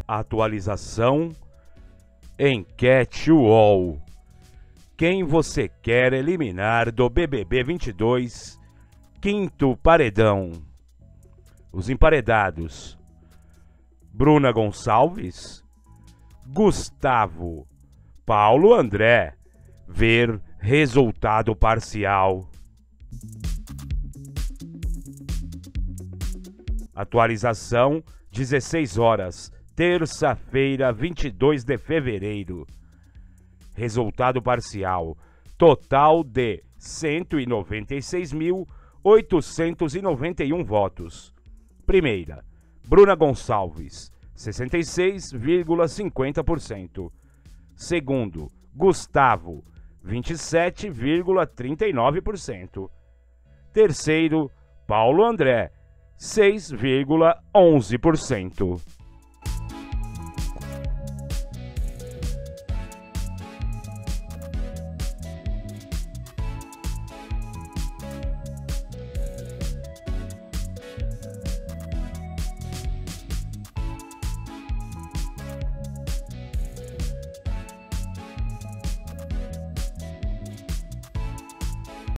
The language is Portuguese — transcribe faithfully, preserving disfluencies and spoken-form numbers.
Atualização Enquete U O L. Quem você quer eliminar do B B B vinte e dois, quinto paredão? Os emparedados: Bruna Gonçalves, Gustavo, Paulo André. Ver resultado parcial. Atualização dezesseis horas, terça-feira, vinte e dois de fevereiro. Resultado parcial: total de cento e noventa e seis mil, oitocentos e noventa e um votos. Primeira, Bruna Gonçalves, sessenta e seis vírgula cinquenta por cento. Segundo, Gustavo, vinte e sete vírgula trinta e nove por cento. Terceiro, Paulo André, seis vírgula onze por cento.